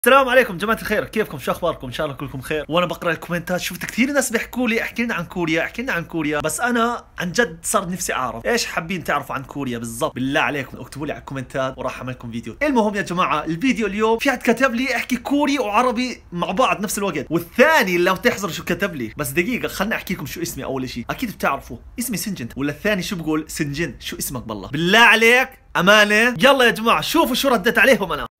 السلام عليكم جماعة الخير، كيفكم؟ شو اخباركم؟ ان شاء الله كلكم خير. وانا بقرا الكومنتات شفت كثير ناس بيحكوا لي احكي لنا عن كوريا، احكي لنا عن كوريا، بس انا عن جد صار نفسي اعرف ايش حابين تعرفوا عن كوريا بالضبط. بالله عليكم اكتبوا لي على الكومنتات وراح اعمل لكم فيديو. المهم يا جماعة الفيديو اليوم في حد كتب لي احكي كوري وعربي مع بعض نفس الوقت، والثاني لو تحضروا شو كتب لي. بس دقيقة خلنا احكي لكم شو اسمي. اول شيء اكيد بتعرفوا اسمي سنجن، ولا الثاني شو بقول؟ سنجن. شو اسمك بالله؟ بالله عليك امانة. يلا يا جماعة شوفوا شو ردت عليهم انا.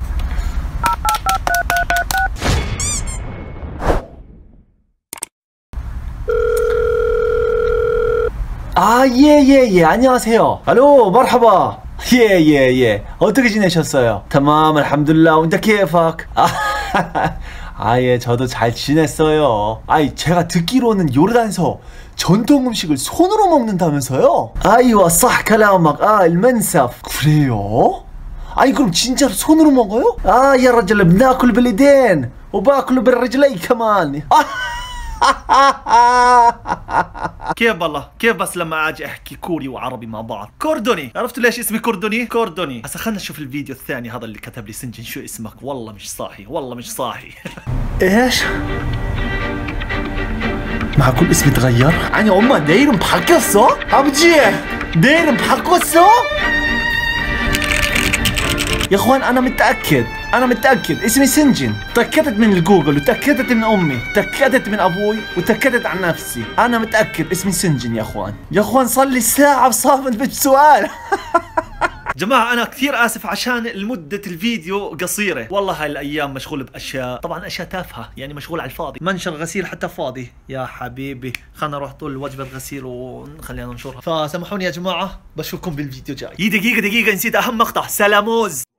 예, 안녕하세요. الو مرحبا. 예. 어떻게 지내셨어요? تمام الحمد لله. وانت كيفك؟ 예, 저도 잘 지냈어요. 제가 듣기로는 요르단에서 전통 음식을 손으로 먹는다면서요? ايوه صح كلامك. المنسف. 그래요? 그럼 진짜로 손으로 먹어요? يا رجل بناكل باليدين وباكله بالرجلين كمان. كيف والله؟ كيف بس لما اجي احكي كوري وعربي مع بعض؟ كردوني. عرفتوا ليش اسمي كردوني؟ كردوني. هسا خلنا نشوف الفيديو الثاني هذا اللي كتب لي سنجن. شو اسمك؟ والله مش صاحي، والله مش صاحي. ايش؟ معقول اسمي تغير؟ 엄마 내 이름 바뀌었어? 아버지 내 이름 바꿨어? يا اخوان انا متأكد اسمي سنجن. تأكدت من الجوجل وتأكدت من امي، تأكدت من ابوي وتأكدت عن نفسي. انا متأكد اسمي سنجن يا اخوان صار لي ساعة بصافن بالسؤال. جماعة أنا كثير آسف عشان المدة الفيديو قصيرة، والله هاي الأيام مشغول بأشياء، طبعا أشياء تافهة، يعني مشغول على الفاضي. منشر غسيل حتى فاضي يا حبيبي. خلنا نروح طول وجبة غسيل وخلينا ننشرها. فسامحوني يا جماعة، بشوفكم بالفيديو جاي. دقيقة نسيت أهم مقطع. سلاموز.